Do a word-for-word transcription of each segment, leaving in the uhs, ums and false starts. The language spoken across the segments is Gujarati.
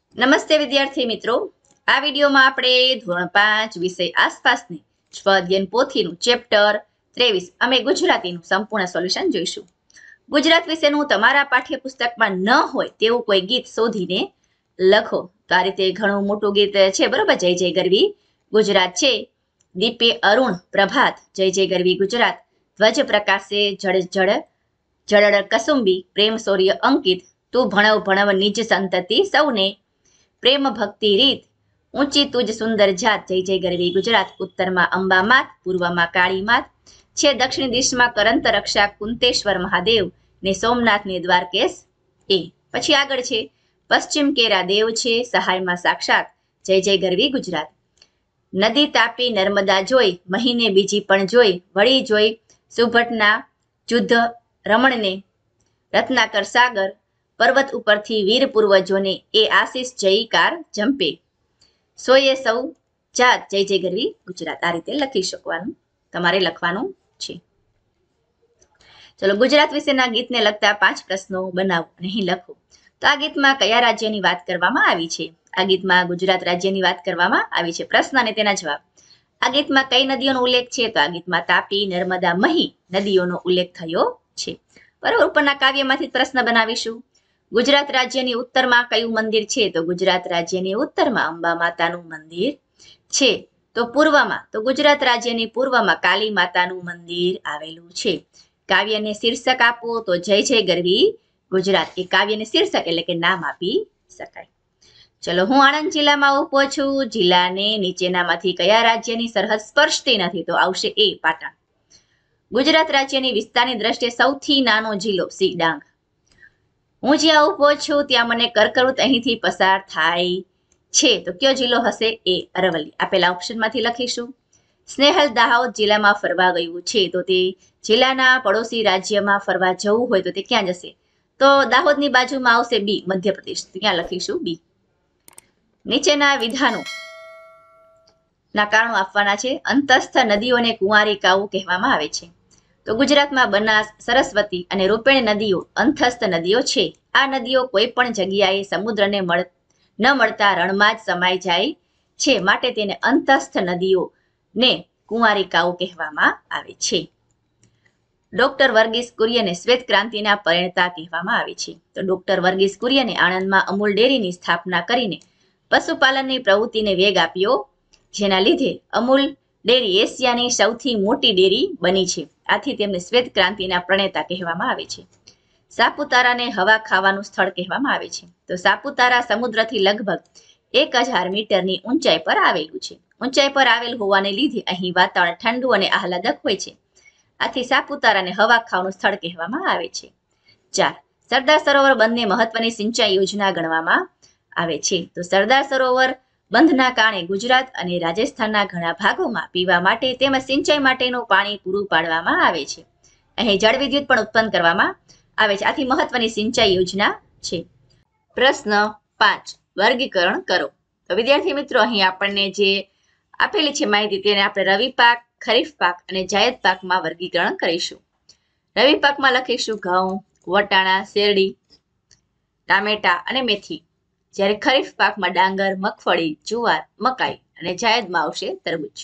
નમસ્તે વિદ્યાર્થી મિત્રો, આ વિડીયોમાં આપણે ધોરણ પાંચ વિષય આસપાસની સ્વઅધ્યયન પોથીનું ચેપ્ટર ત્રેવીસ અમે ગુજરાતીનું સંપૂર્ણ સોલ્યુશન જોઈશું. ગુજરાત વિશેનું તમારા પાઠ્યપુસ્તકમાં ન હોય તેવું કોઈ ગીત શોધીને લખો. તો આ રીતે ઘણું મોટું ગીત છે, બરોબર. જય જય ગરવી ગુજરાત છે. દીપે અરુણ પ્રભાત, જય જય ગરવી ગુજરાત. ધ્વજ પ્રકાશે જડ જડ જડડ કસુંબી, પ્રેમ શૌર્ય અંકિત. તું ભણવ ભણવ નિજ સંતતિ સૌને, પ્રેમ ભક્તિ રીત, ઊંચી તુજ સુંદર જાત. જય જય ગરવી ગુજરાત. ઉત્તરમાં અંબા માત, પૂર્વમાં કાળી માત છે. દક્ષિણ દિશમાં કરંત રક્ષા કુંતેશ્વર મહાદેવ ને સોમનાથ ને દ્વારકેશ એ. પછી આગળ છે પશ્ચિમ કેરા દેવ છે, સહાયમાં સાક્ષાત. જય જય ગરવી ગુજરાત. નદી તાપી નર્મદા જોઈ, મહીને બીજી પણ જોઈ. વળી જોઈ સુભટના જુદ્ધ રમણને, રત્નાકર સાગર પર્વત ઉપરથી વીર પૂર્વજોને એ આશીષ જયકાર જંપે. સોએ સૌ જાત. જય જય ગરવી ગુજરાત. આ રીતે લખી શકવાનું, તમારે લખવાનું છે. ચલો, ગુજરાત વિશેના ગીતને લગતા પાંચ પ્રશ્નો બનાવો અને અહીં લખો. તો આ ગીતમાં કયા રાજ્યની વાત કરવામાં આવી છે? આ ગીતમાં ગુજરાત રાજ્યની વાત કરવામાં આવી છે. પ્રશ્ન અને તેના જવાબ. આ ગીતમાં કઈ નદીઓનો ઉલ્લેખ છે? તો આ ગીતમાં તાપી, નર્મદા, મહી નદીઓનો ઉલ્લેખ થયો છે. બરાબર. ઉપરના કાવ્યમાંથી પ્રશ્ન બનાવીશું. ગુજરાત રાજ્યની ઉત્તરમાં કયું મંદિર છે? તો ગુજરાત રાજ્યની ઉત્તરમાં અંબા માતાનું મંદિર છે. તો પૂર્વમાં, તો ગુજરાત રાજ્યની પૂર્વમાં કાલી માતાનું મંદિર આવેલું છે. કાવ્યને શીર્ષક આપો તો જય જય ગરવી ગુજરાત. એ કાવ્યને શીર્ષક એટલે કે નામ આપી શકાય. ચલો, હું આણંદ જિલ્લામાં ઉભો છું. જિલ્લાને નીચેનામાંથી કયા રાજ્યની સરહદ સ્પર્શતી નથી? તો આવશે એ પાટણ. ગુજરાત રાજ્યની વિસ્તારની દ્રષ્ટિએ સૌથી નાનો જિલ્લો સી ડાંગ. હું જ્યાં ઉભો છું ત્યાં મને કર્કવૃત અહીંથી પસાર થાય છે. તો કયો જિલ્લો હશે? એ અરવલ્લી. આપેલા ઓપ્શનમાંથી લખીશું. સ્નેહલ દાહોદ જિલ્લામાં ફરવા ગયું છે. તો તે જિલ્લાના પડોશી રાજ્યમાં ફરવા જવું હોય તો તે ક્યાં જશે? તો દાહોદની બાજુમાં આવશે બી, મધ્યપ્રદેશ. ત્યાં લખીશું બી. નીચેના વિધાનો ના કારણો આપવાના છે. અંતસ્થ નદીઓને કુંવારિકાઓ કહેવામાં આવે છે. તો ગુજરાતમાં બનાસ, સરસ્વતી અને રૂપેણ નદીઓ અંતસ્થ નદીઓ છે. આ નદીઓ કોઈ પણ જગ્યાએ સમુદ્રને મળ ન મળતા રણમાં જ સમાઈ જાય છે, માટે તેને અંતસ્થ નદીઓને કુંવારિકાઓ કહેવામાં આવે છે. ડોક્ટર વર્ગીસ કુરિયનને શ્વેત ક્રાંતિના પરિણેતા કહેવામાં આવે છે. તો ડોક્ટર વર્ગીસ કુરિયને આણંદમાં અમૂલ ડેરીની સ્થાપના કરીને પશુપાલનની પ્રવૃત્તિને વેગ આપ્યો, જેના લીધે અમૂલ ડેરી એશિયાની સૌથી મોટી ડેરી બની છે. આથી તેમને શ્વેત ક્રાંતિના પ્રણેતા કહેવામાં આવે છે. સાપુતારાને હવા ખાવાનું સ્થળ કહેવામાં આવે છે. તો સાપુતારા સમુદ્રથી લગભગ એક હજાર મીટરની ઊંચાઈ પર આવેલું છે. ઊંચાઈ પર આવેલ હોવાને લીધે અહીં વાતાવરણ ઠંડુ અને આહલાદક હોય છે. આથી સાપુતારાને હવા ખાવાનું સ્થળ કહેવામાં આવે છે. ચાર, સરદાર સરોવર બંધને મહત્વની સિંચાઈ યોજના ગણવામાં આવે છે. તો સરદાર સરોવર બંધના કારણે ગુજરાત અને રાજસ્થાનના ઘણા ભાગોમાં પીવા માટે તેમજ સિંચાઈ માટેનું પાણી પૂરું પાડવામાં આવે છે. અહીં જળ વિદ્યુત પણ ઉત્પન્ન કરવામાં આવે છે. આથી મહત્વની સિંચાઈ યોજના છે. પ્રશ્ન પાંચ, વર્ગીકરણ કરો. તો વિદ્યાર્થી મિત્રો, અહીં આપણને જે આપેલી છે માહિતી તેને આપણે રવિ પાક, ખરીફ પાક અને જાયદ પાકમાં વર્ગીકરણ કરીશું. રવિ પાકમાં લખીશું ઘઉં, વટાણા, શેરડી, ટામેટા અને મેથી. જ્યારે ખરીફ પાકમાં ડાંગર, મગફળી, જુવાર, મકાઈ અને જાયદમાં આવશે તરબૂચ.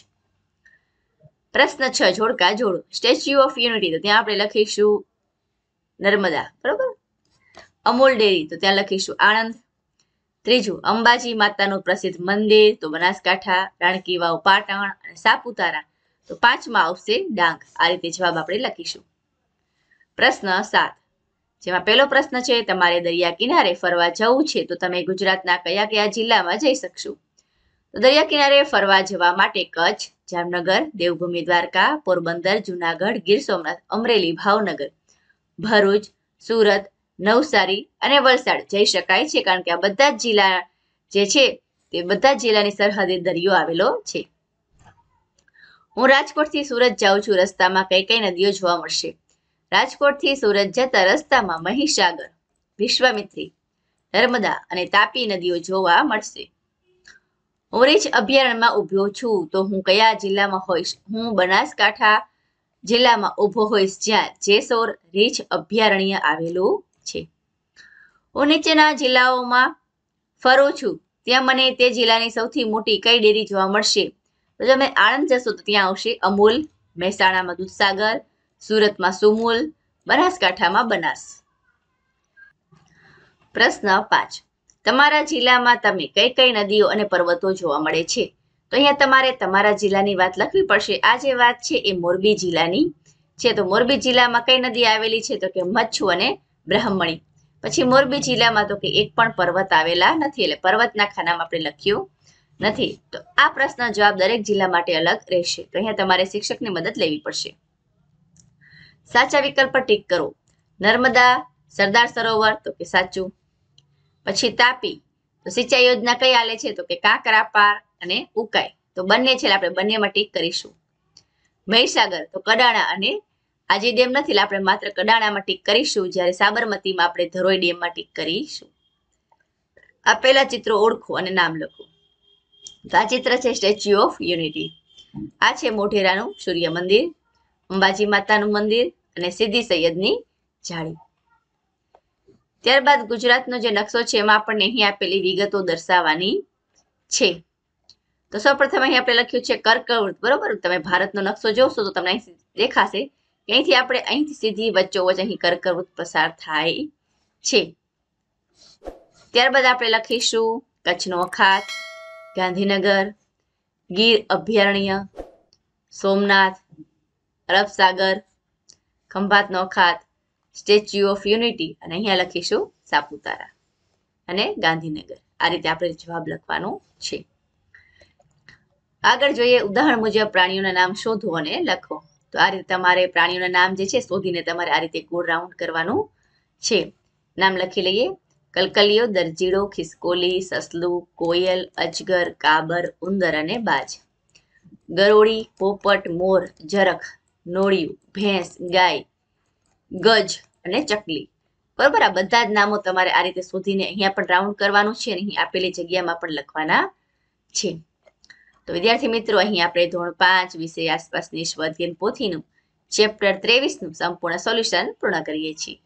પ્રશ્ન છ, જોડકા જોડો. સ્ટેચ્યુ ઓફ યુનિટી, તો ત્યાં આપણે લખીશું નર્મદા, બરોબર. અમૂલ ડેરી, તો ત્યાં લખીશું આણંદ. ત્રીજું, અંબાજી માતાનું પ્રસિદ્ધ મંદિર, તો બનાસકાંઠા. રાણકી વાવ પાટણ અને સાપુતારા, તો પાંચમાં આવશે ડાંગ. આ રીતે જવાબ આપણે લખીશું. પ્રશ્ન સાત, જેમાં પહેલો પ્રશ્ન છે, તમારે દરિયા કિનારે ફરવા જવું છે તો તમે ગુજરાતના કયા કયા જિલ્લામાં જઈ શકશો? તો દરિયા કિનારે ફરવા જવા માટે કચ્છ, જામનગર, દેવભૂમિ દ્વારકા, પોરબંદર, જુનાગઢ, ગીર સોમનાથ, અમરેલી, ભાવનગર, ભરૂચ, સુરત, નવસારી અને વલસાડ જઈ શકાય છે, કારણ કે આ બધા જ જિલ્લા જે છે તે બધા જ જિલ્લાની સરહદે દરિયો આવેલો છે. હું રાજકોટથી સુરત જાઉં છું, રસ્તામાં કઈ કઈ નદીઓ જોવા મળશે? રાજકોટથી સુરત જતા રસ્તામાં મહીસાગર, વિશ્વામિત્રી, નર્મદા અને તાપી નદીઓ જોવા મળશે. હું રીંછ અભયારણ્યમાં ઉભો છું, તો હું કયા જિલ્લામાં હોઈશ? હું બનાસકાંઠા જિલ્લામાં ઉભો હોઈશ, જ્યાં જેસોર રીંછ અભયારણ્ય આવેલું છે. હું નીચેના જિલ્લાઓમાં ફરું છું ત્યાં મને તે જિલ્લાની સૌથી મોટી કઈ ડેરી જોવા મળશે? તો તમે આણંદ જશો તો ત્યાં આવશે અમૂલ, મહેસાણામાં દૂધસાગર, સુરતમાં સુમૂલ, બનાસકાંઠામાં બનાસ. પ્રશ્ન પાંચ. તમારા જિલ્લામાં તમે કઈ કઈ નદીઓ અને પર્વતો જોવા મળે છે? તો અહીંયા તમારે તમારા જિલ્લાની વાત લખવી પડશે. આ જે વાત છે એ મોરબી જિલ્લાની છે. તો મોરબી જિલ્લામાં કઈ નદી આવેલી છે? તો કે મચ્છુ અને બ્રહ્મણી. પછી મોરબી જિલ્લામાં તો કે એક પણ પર્વત આવેલા નથી, એટલે પર્વતના ખાનામાં આપણે લખ્યું નથી. તો આ પ્રશ્ન જવાબ દરેક જિલ્લા માટે અલગ રહેશે. તો અહીંયા તમારે શિક્ષકની મદદ લેવી પડશે. સાચા વિકલ્પ પર ટીક કરો. નર્મદા, સરદાર સરોવર તો કે સાચું. પછી તાપી તો સિંચાઈ યોજના કઈ આલે છે? તો કે કાંકરાપાર અને ઉકાઈ. તો બંને છે આપણે બંનેમાં ટીક કરીશું. મહીસાગર તો કડાણા અને આજે ડેમ નથી એટલે આપણે માત્ર કડાણામાં ટીક કરીશું, જ્યારે સાબરમતીમાં આપણે ધરોઈ ડેમમાં ટીક કરીશું. આપેલા ચિત્રો ઓળખો અને નામ લખો. તો આ ચિત્ર છે સ્ટેચ્યુ ઓફ યુનિટી. આ છે મોઢેરાનું સૂર્ય મંદિર, અંબાજી માતાનું મંદિર અને સીદી સૈયદની જાળી. ત્યારબાદ ગુજરાતનો જે નકશો છે એમાં આપણને અહીં આપેલી વિગતો દર્શાવવાની છે. તો સૌપ્રથમ અહીં આપણે લખ્યું છે કર્કવૃત, બરોબર. તમે ભારતનો નકશો જોશો તો તમને અહીં દેખાશે કે અહીંથી આપણે અહીંથી સીધી વચ્ચોવચ અહીં કર્કવૃત પસાર થાય છે. ત્યારબાદ આપણે લખીશું કચ્છનો અખાત, ગાંધીનગર, ગીર અભયારણ્ય, સોમનાથ, અરબ સાગર, ખંભાતનો અખાત, સ્ટેચ્યુ ઓફ યુનિટી અને અહીંયા લખીશું સાપુતારા અને ગાંધીનગર. આ રીતે આપણે જવાબ લખવાનો છે. આગળ જોઈએ ઉદાહરણ મુજબ પ્રાણીઓના નામ શોધો અને લખો. તો આ રીતે તમારે પ્રાણીઓના નામ જે છે શોધીને તમારે આ રીતે ગોળ રાઉન્ડ કરવાનું છે. નામ લખી લઈએ. કલકલિયો, દરજીડો, ખિસકોલી, સસલું, કોયલ, અજગર, કાબર, ઉંદર અને બાજ. ગરોળી, પોપટ, મોર, જરખ, નોળિયું, ભેંસ, ગાય, ગજ અને ચકલી. બરોબર. આ બધા જ નામો તમારે આ રીતે શોધીને અહીંયા પણ રાઉન્ડ કરવાનું છે અને અહીં આપેલી જગ્યામાં પણ લખવાના છે. તો વિદ્યાર્થી મિત્રો અહીં આપણે ધોરણ પાંચ વિષય આસપાસની સ્વાધ્યાયન પોથીનું ચેપ્ટર ત્રેવીસ નું સંપૂર્ણ સોલ્યુશન પૂર્ણ કરીએ છીએ.